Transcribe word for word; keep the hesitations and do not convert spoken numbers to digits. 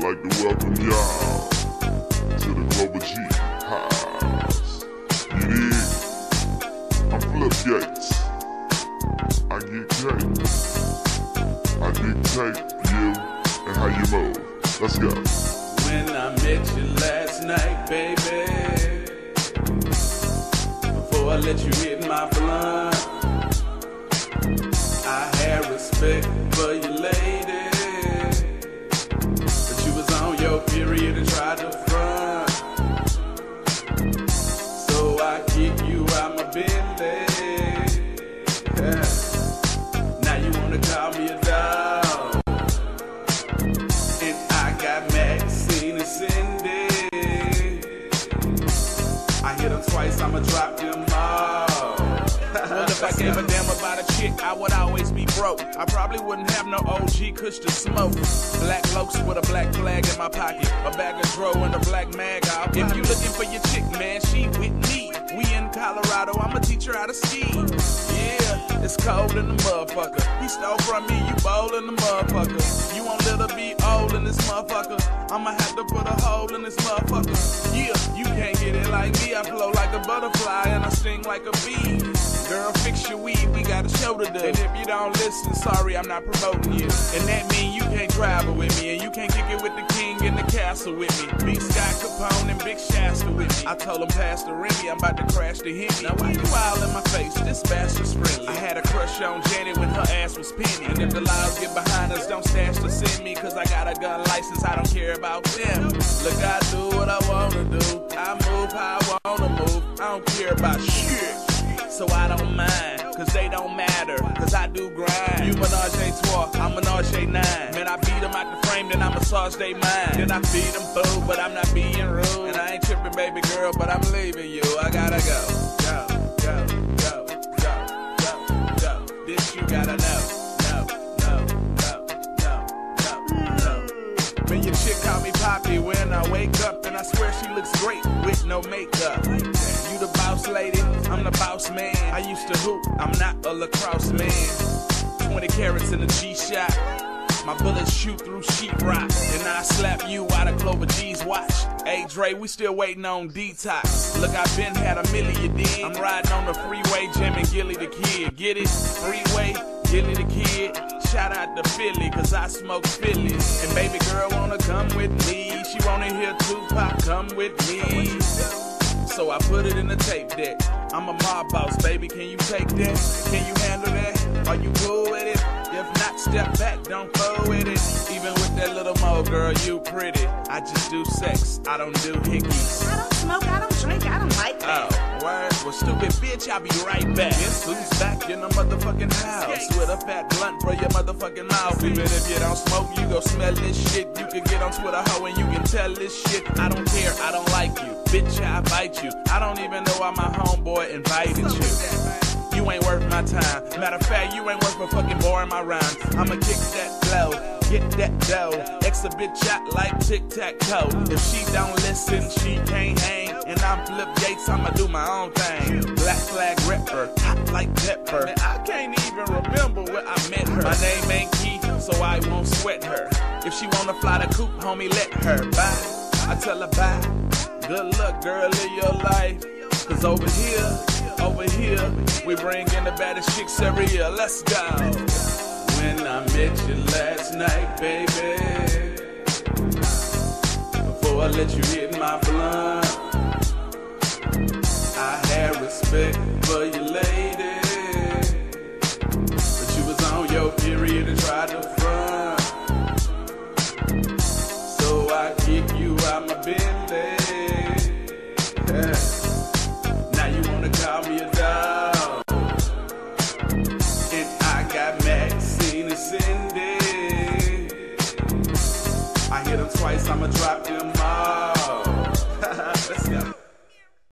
like to welcome y'all to the Global G house. You dig? I'm Flip Gates. I get cake. I dictate you and how you move. Let's go. When I met you last night, baby, before I let you hit my blunt, I had respect for you, lady, but you was on your period and tried to front, so I kick you out my Bentley. Yeah. Now you wanna call me a dog, and I got Maxine and Cindy. I hit them twice, I'ma drop them all. Well, if I gave a damn about a chick, I would always be broke. I probably wouldn't have no O G kush to smoke. Black lokes with a black flag in my pocket, a bag of dro and a black mag out. If you looking for your chick, man, she with me. We in Colorado, I'ma teach her how to ski. Yeah, it's cold in the motherfucker. He stole from me, you bold in the motherfucker. You want little be old in this motherfucker, I'ma have to put a hole in this motherfucker. Yeah, you can't get it like me. I flow like a butterfly and I sting like a bee. Girl, fix your weed, we got a show to do. And if you don't listen, sorry, I'm not promoting you. And that mean you can't travel with me, and you can't kick it with the king in the castle with me. Big Scott Capone and Big Shasta with me. I told him, Pastor Remy, I'm about to crash the Henny. Now why you all in my face? This bastard's friendly. I had a crush on Janet when her ass was penny. And if the laws get behind us, don't stash to send me, cause I got a gun license, I don't care about them. Look, I do what I wanna do. I move how I wanna move. I don't care about shit. So I don't mind, cause they don't matter, cause I do grind. You menage a trois, I menage a nine. Man, I beat them out the frame, then I massage they mind. Then I feed them food, but I'm not being rude. And I ain't tripping, baby girl, but I'm leaving you. I gotta go, go, go, go, go, go, go. This you gotta know, no, no, no, no, no, no. When your chick call me Poppy when I wake up, and I swear she looks great with no makeup. You the boss lady, I'm the boss man. I used to hoop, I'm not a lacrosse man. twenty carats in a G-shot. My bullets shoot through sheetrock. And I slap you out of Clover G's watch. Hey Dre, we still waiting on detox. Look, I been had a million, you dig? I'm riding on the freeway, jamming Gilly the Kid. Get it? Freeway, Gilly the Kid. Shout out to Philly, cause I smoke Phillies. And baby girl wanna come with me. She wanna hear Tupac, come with me. So I put it in the tape deck. I'm a mob boss, baby, can you take that? Can you handle that? Are you cool with it? If not, step back, don't fool with it. Even with that little mo, girl, you pretty. I just do sex, I don't do hickeys. I don't smoke, I don't drink, I don't like that. Oh, word? Well, stupid bitch, I'll be right back. Guess who's back in the motherfucking house? With a fat blunt for your motherfucking mouth. Even if you don't smoke, you go smell this shit. You can get on Twitter, ho, and you can tell this shit. I don't care, I don't like you. Bitch, I bite you. I don't even know why my homeboy invited you. You ain't worth my time. Matter of fact, you ain't worth my fucking boring my rhyme. I'ma kick that flow, get that dough. X a bitch out like tic-tac-toe. If she don't listen, she can't hang. And I'm Flip Gates, I'ma do my own thing. Black flag rapper, hot like pepper. Man, I can't even remember where I met her. My name ain't Keith, so I won't sweat her. If she wanna fly the coop, homie, let her. Bye, I tell her bye. Good luck, girl, live your life. Cause over here, over here, we bring in the baddest chicks every year. Let's go. When I met you last night, baby, before I let you hit my blunt, I had respect for you, lady, but you was on your period and tried to front, so I kick you out my Bentley. Yeah. Now you wanna call me a dog, and I got Maxine and Cindy. I hit them twice, I'ma drop them